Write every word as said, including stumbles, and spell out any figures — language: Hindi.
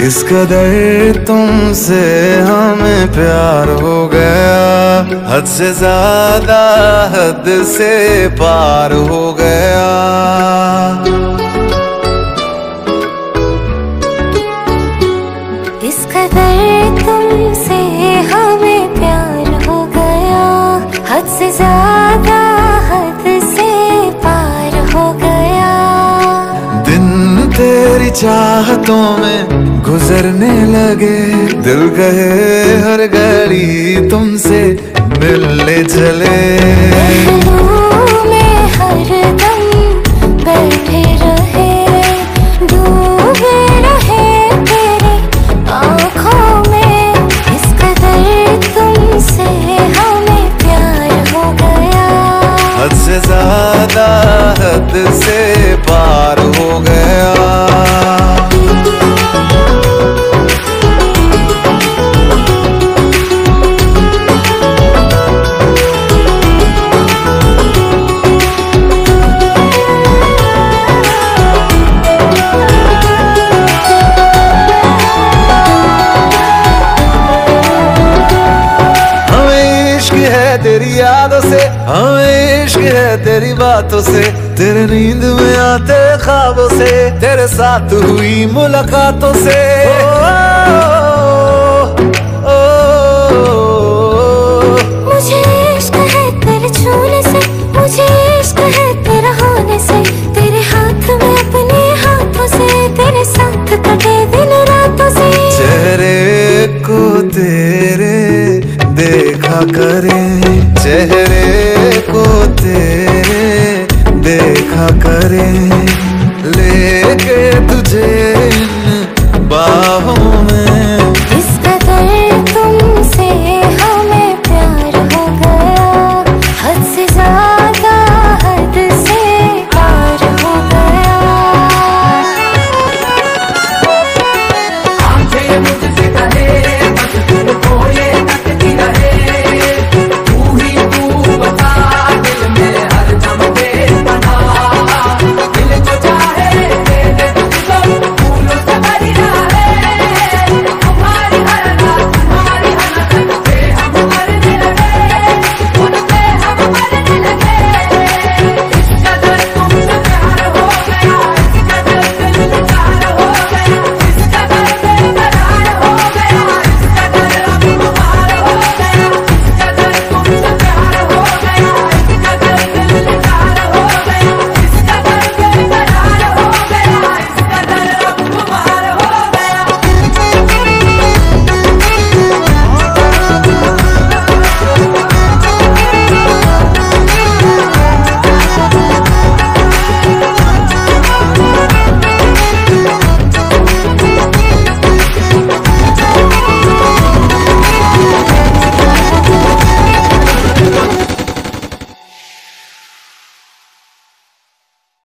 किस कदर तुमसे हमें प्यार हो गया, हद से ज्यादा हद से पार हो गया। किस कदर तुमसे हमें प्यार हो गया, हद से ज्यादा हद से पार हो गया। दिन तेरी चाहतों में गुजरने लगे, दिल कहे हर घड़ी तुमसे मिलने चले। महलों में हरदम बैठे रहे, डूबे रहे तेरी आँखों में। इस कदर तुमसे हमें प्यार हो गया, हद से ज्यादा हद से पार हो गया। तेरी यादों से हमें इश्क है, तेरी बातों से, तेरे नींद में आते ख्वाबों से, तेरे साथ हुई मुलाकातों से। ओ, ओ, ओ, ओ, मुझे इश्क है तेरे छूने से, मुझे इश्क है तेरा होने से, तेरे हाथ में अपने हाथों से, तेरे साथ कटे दिन रातों से। चेहरे को तेरे देखा करे, चेहरे को तेरे देखा करे, लेके तुझे इन बाहों में